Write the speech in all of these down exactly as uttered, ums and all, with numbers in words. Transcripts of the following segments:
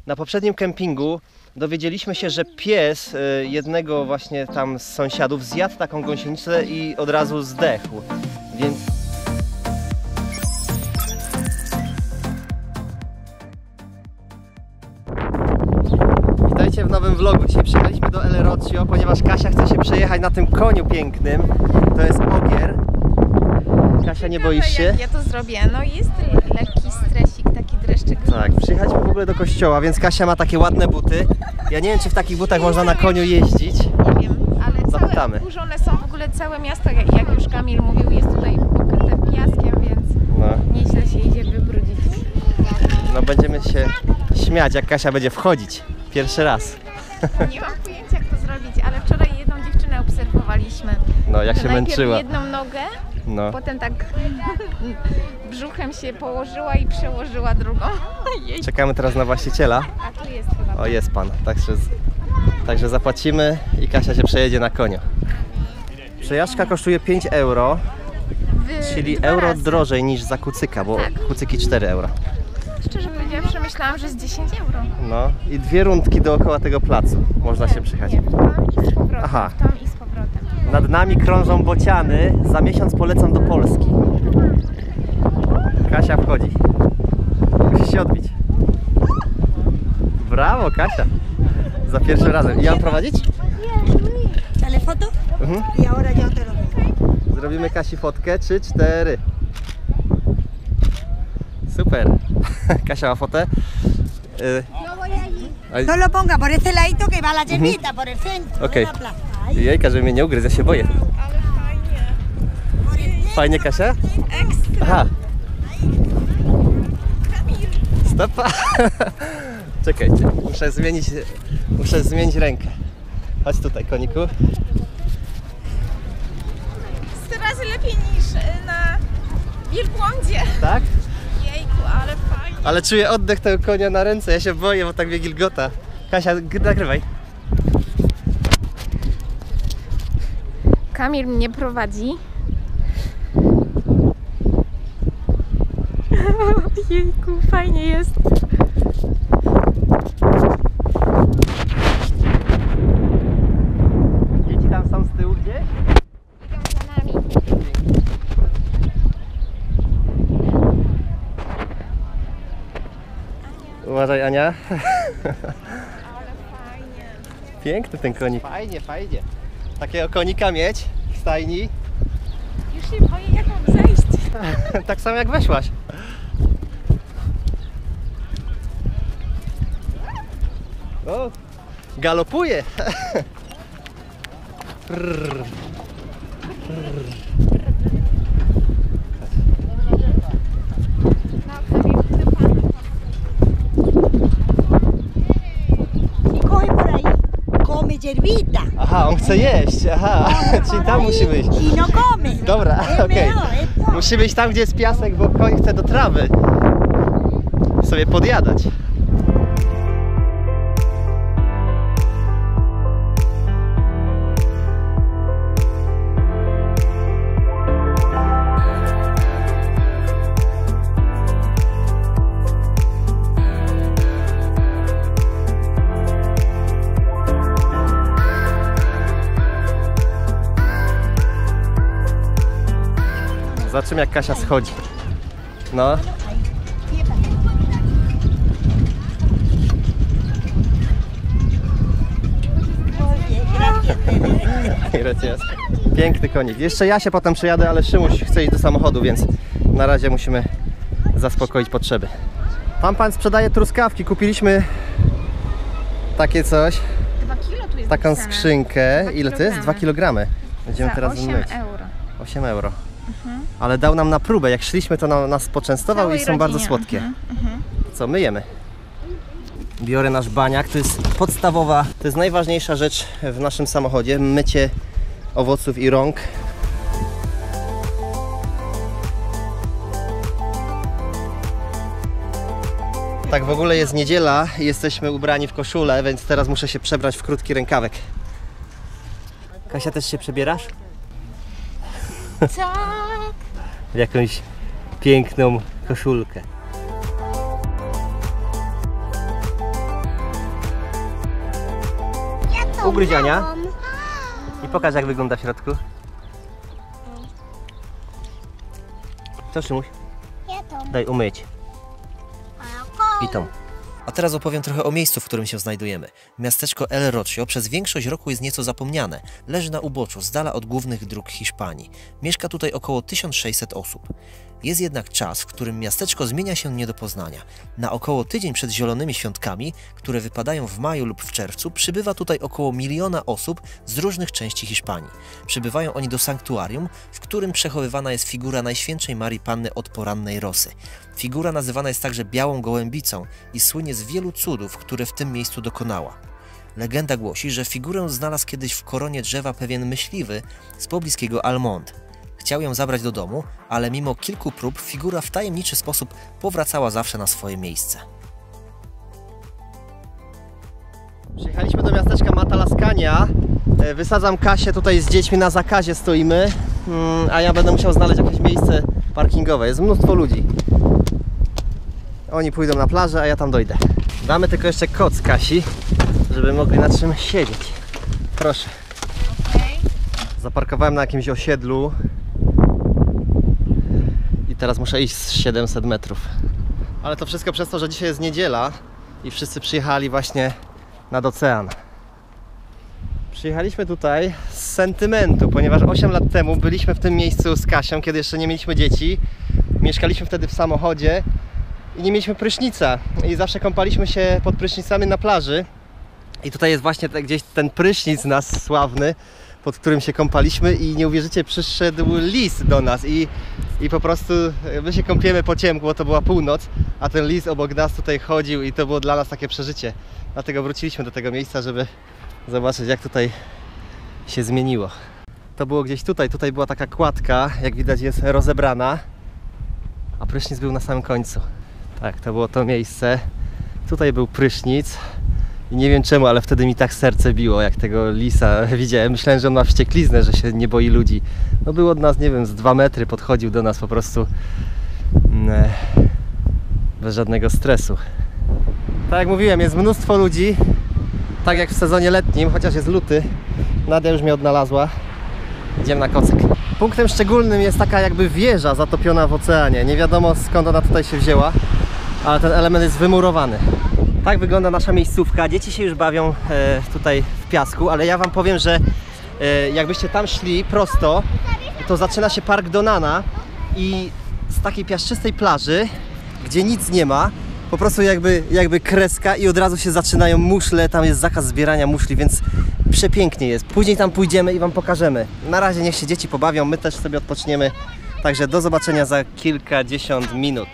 Na poprzednim kempingu dowiedzieliśmy się, że pies jednego właśnie tam z sąsiadów zjadł taką gąsienicę i od razu zdechł. Więc... Witajcie w nowym vlogu. Dzisiaj przyjechaliśmy do El Roccio, ponieważ Kasia chce się przejechać na tym koniu pięknym. To jest ogier. Kasia, nie boisz się? Jak ja to zrobię. No jest lekki stresik, taki dreszczyk. Tak, przyjechaliśmy w ogóle do kościoła, więc Kasia ma takie ładne buty. Ja nie wiem, czy w takich butach można na koniu jeździć. Nie wiem, ale Zapytamy. całe oburzone są w ogóle całe miasto, jak już Kamil mówił, jest tutaj pokryte piaskiem, więc No. nieźle się idzie wybrudzić. No będziemy się śmiać, jak Kasia będzie wchodzić. Pierwszy raz. Nie mam pojęcia, jak to zrobić, ale wczoraj jedną dziewczynę obserwowaliśmy. No, jak się Najpierw męczyła. jedną nogę, No. potem tak brzuchem się położyła i przełożyła drugą. Jej. Czekamy teraz na właściciela. A tu jest chyba. O, jest pan. Także, także zapłacimy i Kasia się przejedzie na koniu. Przejażdżka kosztuje pięć euro, W czyli dwa euro razy. drożej niż za kucyka, bo Tak. kucyki cztery euro. Szczerze powiedziawszy, myślałam, że z dziesięć euro. No i dwie rundki dookoła tego placu można się przyjechać. Nie, w tam i z powrotem. Aha. W tam i z powrotem. Nad nami krążą bociany. Za miesiąc polecą do Polski. Kasia wchodzi. Musisz się odbić. Brawo, Kasia. Za pierwszym razem. I ja mam prowadzić? ¿Sale foto? Mhm. Y ahora yo te lo doy. Zrobimy Kasi fotkę. Trzy, cztery. Super. Kasia ma fotę. Y, No voy allí. Ay. No lo ponga por este ladito que va la llenita, por el centro Okej. de la plaza. Ahí. Jejka, żeby mnie nie ugryzł, ja się boję. Ale fajnie. Por el centro. Fajnie, Kasia? Ekstra. Aha. Stopa. Czekajcie, muszę zmienić, muszę zmienić rękę. Chodź tutaj, koniku. sto razy lepiej niż y, na wielbłądzie. Tak? Jejku, ale fajnie. Ale czuję oddech tego konia na ręce, ja się boję, bo tak mnie gilgota. Kasia, g- nagrywaj. Kamil mnie prowadzi. Jejku, fajnie jest. Dzieci tam są z tyłu gdzieś? Idą za nami. Uważaj, Ania. Ale fajnie. Piękny ten konik. Fajnie, fajnie. Takiego konika mieć w stajni. Już się boję, jak mam zejść. Tak samo jak weszłaś. O, galopuje. Prrr. No, Kamil, ty pan. Y coge por ahí. Come hierbita. Aha, on chce jeść. Aha, czyli tam musi być. Y no come. Dobra, Es okej. mejor, es mejor. Musi być tam, gdzie jest piasek, bo koń chce do trawy sobie podjadać. Zobaczymy, jak Kasia schodzi. No. Gracias. Piękny konik. Jeszcze ja się potem przyjadę, ale Szymuś chce iść do samochodu, więc na razie musimy zaspokoić potrzeby. Tam pan sprzedaje truskawki. Kupiliśmy takie coś, Dwa kilo tu jest taką napisane. skrzynkę. Dwa Ile to jest? dwa kilogramy. Będziemy Za teraz osiem myć. euro. osiem euro. Ale dał nam na próbę. Jak szliśmy, to na, nas poczęstował Całej i są bardzo rodzinie. słodkie. Mhm, mhm. Co, myjemy? Biorę nasz baniak. To jest podstawowa, to jest najważniejsza rzecz w naszym samochodzie. Mycie owoców i rąk. Tak, w ogóle jest niedziela i jesteśmy ubrani w koszulę, więc teraz muszę się przebrać w krótki rękawek. Kasia, też się przebierasz? Tak. W jakąś piękną koszulkę. ugryzienia. I pokaż, jak wygląda w środku. Co, Szymuś? Daj umyć. I tą. A teraz opowiem trochę o miejscu, w którym się znajdujemy. Miasteczko El Rocio przez większość roku jest nieco zapomniane. Leży na uboczu, z dala od głównych dróg Hiszpanii. Mieszka tutaj około tysiąc sześćset osób. Jest jednak czas, w którym miasteczko zmienia się nie do poznania. Na około tydzień przed zielonymi świątkami, które wypadają w maju lub w czerwcu, przybywa tutaj około miliona osób z różnych części Hiszpanii. Przybywają oni do sanktuarium, w którym przechowywana jest figura Najświętszej Marii Panny od porannej rosy. Figura nazywana jest także Białą Gołębicą i słynie z wielu cudów, które w tym miejscu dokonała. Legenda głosi, że figurę znalazł kiedyś w koronie drzewa pewien myśliwy z pobliskiego Almond. Chciał ją zabrać do domu, ale mimo kilku prób figura w tajemniczy sposób powracała zawsze na swoje miejsce. Przyjechaliśmy do miasteczka Matalaskania. Wysadzam Kasię, tutaj z dziećmi na zakazie stoimy, a ja będę musiał znaleźć jakieś miejsce parkingowe. Jest mnóstwo ludzi. Oni pójdą na plażę, a ja tam dojdę. Damy tylko jeszcze koc Kasi, żeby mogli na czym siedzieć. Proszę. Zaparkowałem na jakimś osiedlu i teraz muszę iść z siedemset metrów. Ale to wszystko przez to, że dzisiaj jest niedziela i wszyscy przyjechali właśnie nad ocean. Przyjechaliśmy tutaj z sentymentu, ponieważ osiem lat temu byliśmy w tym miejscu z Kasią, kiedy jeszcze nie mieliśmy dzieci. Mieszkaliśmy wtedy w samochodzie i nie mieliśmy prysznica i zawsze kąpaliśmy się pod prysznicami na plaży. I tutaj jest właśnie te, gdzieś ten prysznic nas sławny, pod którym się kąpaliśmy i nie uwierzycie, przyszedł lis do nas i, i po prostu my się kąpiemy po ciemku, bo to była północ, a ten lis obok nas tutaj chodził i to było dla nas takie przeżycie. Dlatego wróciliśmy do tego miejsca, żeby zobaczyć, jak tutaj się zmieniło. To było gdzieś tutaj, tutaj była taka kładka, jak widać jest rozebrana, a prysznic był na samym końcu. Tak, to było to miejsce. Tutaj był prysznic. I nie wiem czemu, ale wtedy mi tak serce biło, jak tego lisa widziałem. Myślałem, że on ma wściekliznę, że się nie boi ludzi. No był od nas, nie wiem, z dwa metry, podchodził do nas po prostu ne, bez żadnego stresu. Tak jak mówiłem, jest mnóstwo ludzi, tak jak w sezonie letnim, chociaż jest luty. Nadia już mnie odnalazła. Idziemy na kocyk. Punktem szczególnym jest taka jakby wieża zatopiona w oceanie. Nie wiadomo, skąd ona tutaj się wzięła, ale ten element jest wymurowany. Tak wygląda nasza miejscówka. Dzieci się już bawią e, tutaj w piasku, ale ja wam powiem, że e, jakbyście tam szli prosto, to zaczyna się Park Donana i z takiej piaszczystej plaży, gdzie nic nie ma, po prostu jakby, jakby kreska i od razu się zaczynają muszle, tam jest zakaz zbierania muszli, więc przepięknie jest. Później tam pójdziemy i wam pokażemy. Na razie niech się dzieci pobawią, my też sobie odpoczniemy. Także do zobaczenia za kilkadziesiąt minut.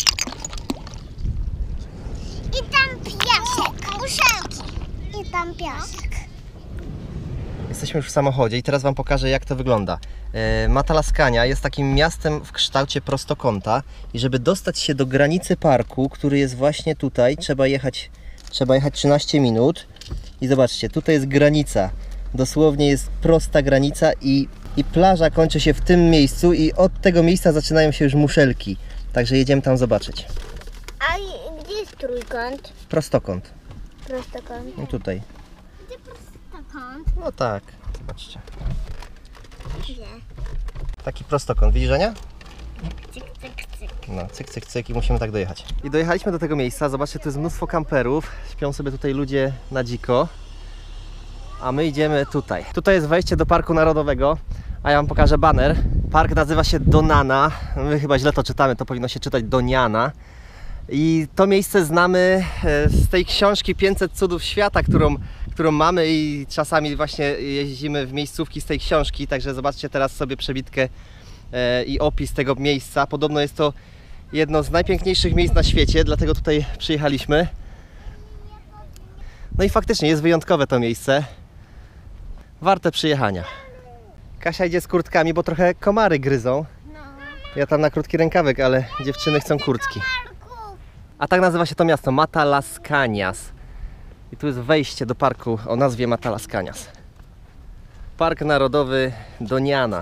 I tam piasek, muszelki. I tam piasek. Jesteśmy już w samochodzie i teraz wam pokażę, jak to wygląda. E, Matalaskania jest takim miastem w kształcie prostokąta i żeby dostać się do granicy parku, który jest właśnie tutaj, trzeba jechać, trzeba jechać trzynaście minut. I zobaczcie, tutaj jest granica. Dosłownie jest prosta granica i, i plaża kończy się w tym miejscu i od tego miejsca zaczynają się już muszelki. Także jedziemy tam zobaczyć. A gdzie jest trójkąt? Prostokąt. Prostokąt. No tutaj. Gdzie prostokąt? No tak, zobaczcie. Gdzie? Taki prostokąt, widzisz, Ania? Cyk, cyk, cyk. No, cyk, cyk, cyk i musimy tak dojechać. I dojechaliśmy do tego miejsca, zobaczcie, tu jest mnóstwo kamperów, śpią sobie tutaj ludzie na dziko, a my idziemy tutaj. Tutaj jest wejście do Parku Narodowego, a ja wam pokażę baner. Park nazywa się Donana, my chyba źle to czytamy, to powinno się czytać Doniana. I to miejsce znamy z tej książki pięćset cudów świata, którą, którą mamy i czasami właśnie jeździmy w miejscówki z tej książki, także zobaczcie teraz sobie przebitkę i opis tego miejsca. Podobno jest to jedno z najpiękniejszych miejsc na świecie, dlatego tutaj przyjechaliśmy. No i faktycznie jest wyjątkowe to miejsce. Warte przyjechania. Kasia idzie z kurtkami, bo trochę komary gryzą. Ja tam na krótki rękawek, ale dziewczyny chcą kurtki. A tak nazywa się to miasto, Matalaskanias. I tu jest wejście do parku o nazwie Matalaskanias. Park Narodowy Doniana.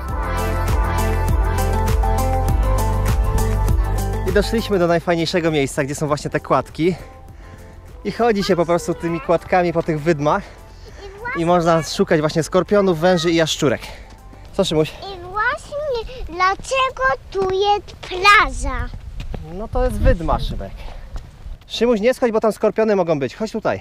I doszliśmy do najfajniejszego miejsca, gdzie są właśnie te kładki. I chodzi się po prostu tymi kładkami po tych wydmach. i można szukać właśnie skorpionów, węży i jaszczurek. Co, Szymuś? I właśnie dlaczego tu jest plaża? No to jest wydma, Szymek. Szymuś, nie schodź, bo tam skorpiony mogą być. Chodź tutaj.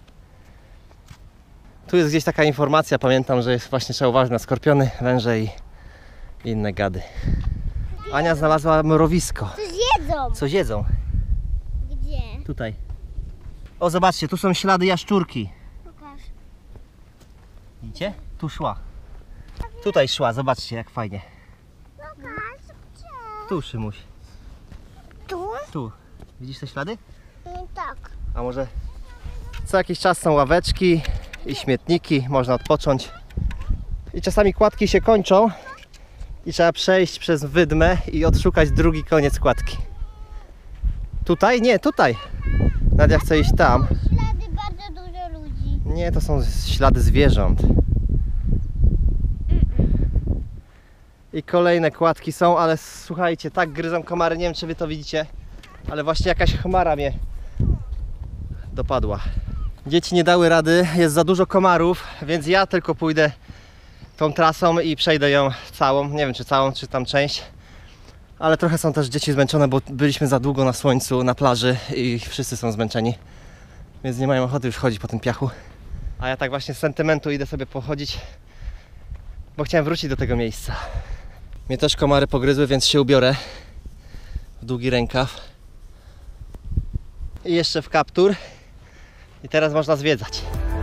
Tu jest gdzieś taka informacja, pamiętam, że jest właśnie trzeba uważać na skorpiony, węże i inne gady. Ania znalazła mrowisko. To zjedzą. Co jedzą? Gdzie? Tutaj. O, zobaczcie, tu są ślady jaszczurki. Pokaż. Widzicie? Tu szła. Tutaj szła, zobaczcie jak fajnie. Pokaż. Gdzie? Tu, Szymuś. Tu? Tu. Widzisz te ślady? No tak. A może co jakiś czas są ławeczki i śmietniki, można odpocząć. I czasami kładki się kończą i trzeba przejść przez wydmę i odszukać drugi koniec kładki. Tutaj? Nie, tutaj. Nadia chce iść tam. Ślady bardzo dużo ludzi. Nie, to są ślady zwierząt. I kolejne kładki są, ale słuchajcie, tak gryzą komary, nie wiem czy wy to widzicie, ale właśnie jakaś chmara mnie dopadła. Dzieci nie dały rady, jest za dużo komarów, więc ja tylko pójdę tą trasą i przejdę ją całą, nie wiem czy całą, czy tam część. Ale trochę są też dzieci zmęczone, bo byliśmy za długo na słońcu, na plaży i wszyscy są zmęczeni. Więc nie mają ochoty już chodzić po tym piachu. A ja tak właśnie z sentymentu idę sobie pochodzić, bo chciałem wrócić do tego miejsca. Mnie też komary pogryzły, więc się ubiorę w długi rękaw. I jeszcze w kaptur. I teraz można zwiedzać.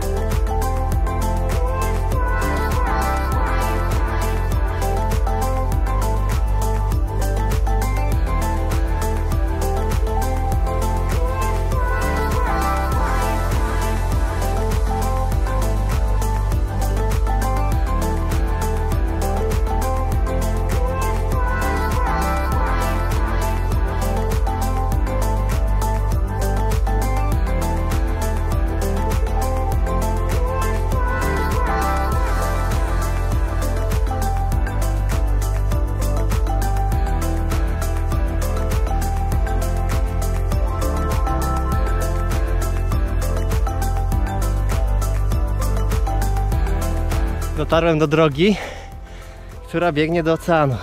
Dotarłem do drogi, która biegnie do oceanu.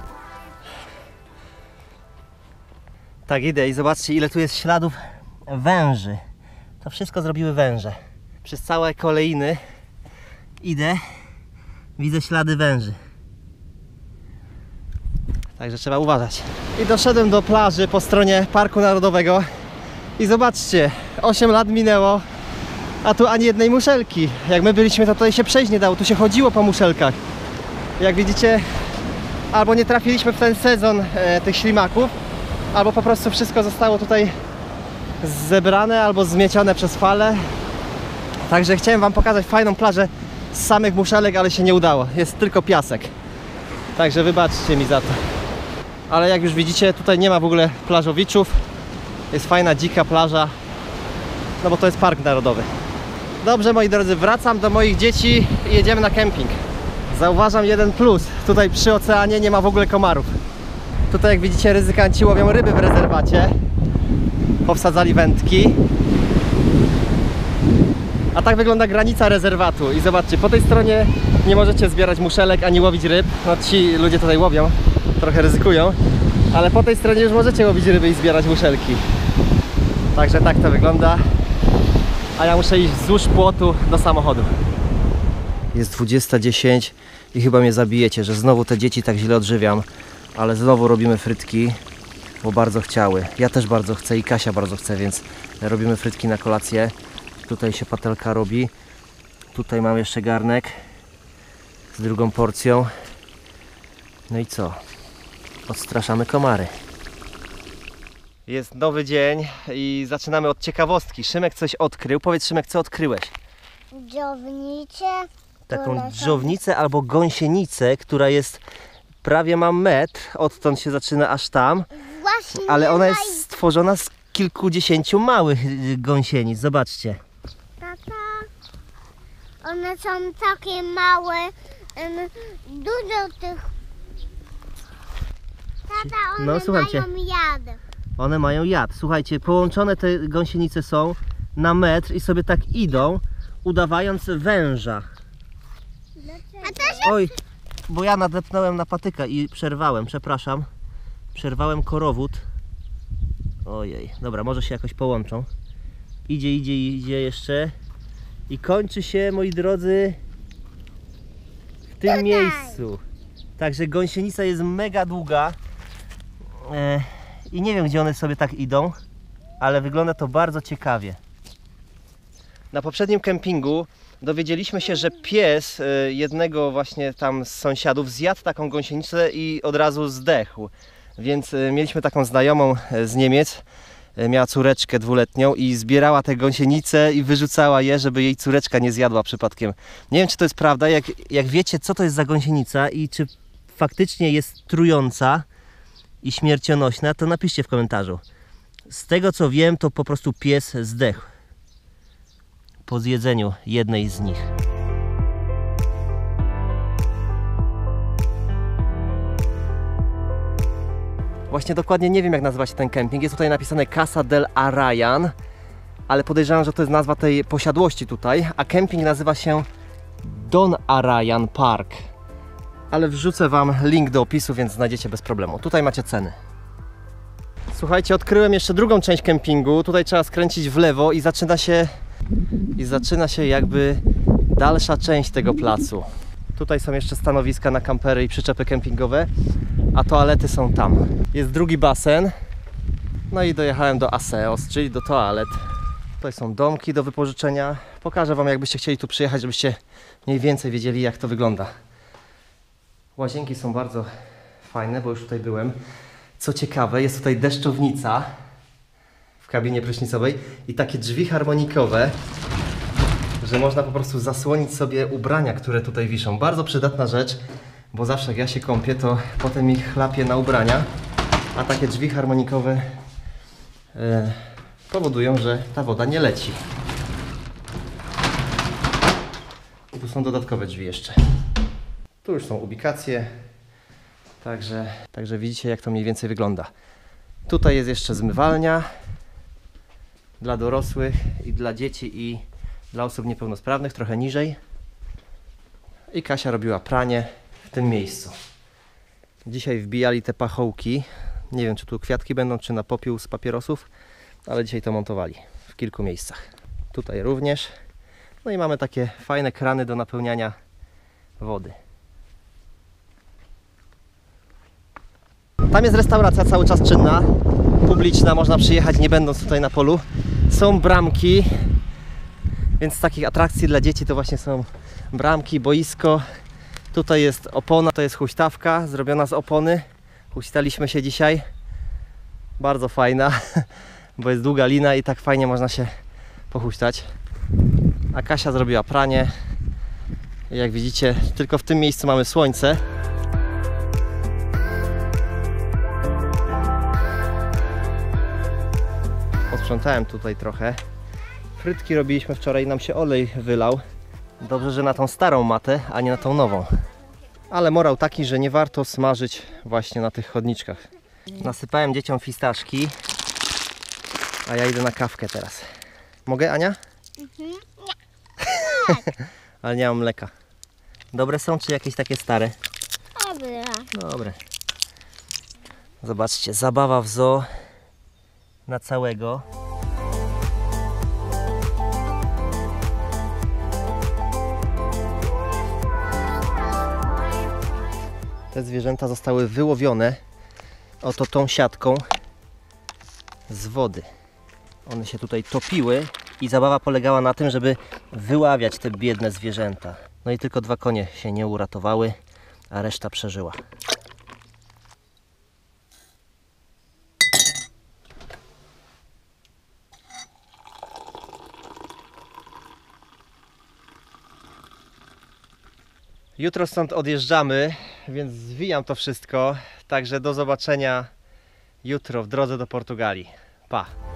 Tak, idę i zobaczcie, ile tu jest śladów węży. To wszystko zrobiły węże. Przez całe kolejny idę, widzę ślady węży. Także trzeba uważać. I doszedłem do plaży po stronie Parku Narodowego. I zobaczcie, osiem lat minęło, a tu ani jednej muszelki. Jak my byliśmy, to tutaj się przejść nie dało, tu się chodziło po muszelkach. Jak widzicie, albo nie trafiliśmy w ten sezon e, tych ślimaków, albo po prostu wszystko zostało tutaj zebrane albo zmiecione przez fale. Także chciałem wam pokazać fajną plażę z samych muszelek, ale się nie udało. Jest tylko piasek. Także wybaczcie mi za to. Ale jak już widzicie, tutaj nie ma w ogóle plażowiczów. Jest fajna, dzika plaża. No bo to jest Park Narodowy. Dobrze, moi drodzy, wracam do moich dzieci i jedziemy na kemping. Zauważam jeden plus. Tutaj przy oceanie nie ma w ogóle komarów. Tutaj jak widzicie, ryzykanci łowią ryby w rezerwacie. Powsadzali wędki. A tak wygląda granica rezerwatu. I zobaczcie, po tej stronie nie możecie zbierać muszelek ani łowić ryb. No ci ludzie tutaj łowią, trochę ryzykują. Ale po tej stronie już możecie łowić ryby i zbierać muszelki. Także tak to wygląda. A ja muszę iść wzdłuż płotu do samochodu. Jest dwudziesta dziesięć i chyba mnie zabijecie, że znowu te dzieci tak źle odżywiam. Ale znowu robimy frytki, bo bardzo chciały. Ja też bardzo chcę i Kasia bardzo chce, więc robimy frytki na kolację. Tutaj się patelka robi. Tutaj mam jeszcze garnek z drugą porcją. No i co? Odstraszamy komary. Jest nowy dzień i zaczynamy od ciekawostki. Szymek coś odkrył. Powiedz, Szymek, co odkryłeś? Dżownicie. Taką dżownicę albo gąsienicę, która jest prawie ma metr, odtąd się zaczyna aż tam. Właśnie Ale ona ma jest stworzona z kilkudziesięciu małych gąsienic. Zobaczcie. Tata, one są takie małe, em, dużo tych. Tata, one No, słucham cię. mają jad. One mają jad. Słuchajcie, połączone te gąsienice są na metr i sobie tak idą udawając węża. A to się... Oj, bo ja nadepnąłem na patyka i przerwałem, przepraszam. Przerwałem korowód. Ojej, dobra, może się jakoś połączą. Idzie, idzie, idzie jeszcze. I kończy się, moi drodzy, w tym miejscu. Także gąsienica jest mega długa. E, I nie wiem, gdzie one sobie tak idą, ale wygląda to bardzo ciekawie. Na poprzednim kempingu dowiedzieliśmy się, że pies jednego właśnie tam z sąsiadów zjadł taką gąsienicę i od razu zdechł. Więc mieliśmy taką znajomą z Niemiec, miała córeczkę dwuletnią i zbierała te gąsienice i wyrzucała je, żeby jej córeczka nie zjadła przypadkiem. Nie wiem, czy to jest prawda, jak, jak wiecie, co to jest za gąsienica i czy faktycznie jest trująca i śmiercionośna, to napiszcie w komentarzu. Z tego co wiem, to po prostu pies zdechł po zjedzeniu jednej z nich. Właśnie dokładnie nie wiem, jak nazywa się ten kemping. Jest tutaj napisane Casa del Arrayán, ale podejrzewam, że to jest nazwa tej posiadłości tutaj, a kemping nazywa się Don Arrayán Park. Ale wrzucę Wam link do opisu, więc znajdziecie bez problemu. Tutaj macie ceny. Słuchajcie, odkryłem jeszcze drugą część kempingu. Tutaj trzeba skręcić w lewo i zaczyna się i zaczyna się jakby dalsza część tego placu. Tutaj są jeszcze stanowiska na kampery i przyczepy kempingowe, a toalety są tam. Jest drugi basen. No i dojechałem do Aseos, czyli do toalet. Tutaj są domki do wypożyczenia. Pokażę Wam, jakbyście chcieli tu przyjechać, żebyście mniej więcej wiedzieli, jak to wygląda. Łazienki są bardzo fajne, bo już tutaj byłem. Co ciekawe, jest tutaj deszczownica w kabinie prysznicowej i takie drzwi harmonikowe, że można po prostu zasłonić sobie ubrania, które tutaj wiszą. Bardzo przydatna rzecz, bo zawsze jak ja się kąpię, to potem mi chlapie na ubrania, a takie drzwi harmonikowe e, powodują, że ta woda nie leci. I tu są dodatkowe drzwi jeszcze. Tu już są ubikacje, także, także widzicie, jak to mniej więcej wygląda. Tutaj jest jeszcze zmywalnia dla dorosłych i dla dzieci i dla osób niepełnosprawnych, trochę niżej. I Kasia robiła pranie w tym miejscu. Dzisiaj wbijali te pachołki. Nie wiem, czy tu kwiatki będą, czy na popiół z papierosów, ale dzisiaj to montowali w kilku miejscach. Tutaj również. No i mamy takie fajne krany do napełniania wody. Tam jest restauracja cały czas czynna, publiczna, można przyjechać nie będąc tutaj na polu. Są bramki, więc z takich atrakcji dla dzieci to właśnie są bramki, boisko. Tutaj jest opona, to jest huśtawka zrobiona z opony. Huśtaliśmy się dzisiaj. Bardzo fajna, bo jest długa lina i tak fajnie można się pohuśtać. A Kasia zrobiła pranie. Jak widzicie, tylko w tym miejscu mamy słońce. Posprzątałem tutaj trochę. Frytki robiliśmy wczoraj i nam się olej wylał. Dobrze, że na tą starą matę, a nie na tą nową. Ale morał taki, że nie warto smażyć właśnie na tych chodniczkach. Nasypałem dzieciom fistaszki, a ja idę na kawkę teraz. Mogę, Ania? Mhm. Ale nie mam mleka. Dobre są, czy jakieś takie stare? Dobra. Dobre. Zobaczcie, zabawa w zoo na całego. Te zwierzęta zostały wyłowione oto tą siatką z wody. One się tutaj topiły i zabawa polegała na tym, żeby wyławiać te biedne zwierzęta. No i tylko dwa konie się nie uratowały, a reszta przeżyła. Jutro stąd odjeżdżamy, więc zwijam to wszystko. Także do zobaczenia jutro w drodze do Portugalii. Pa!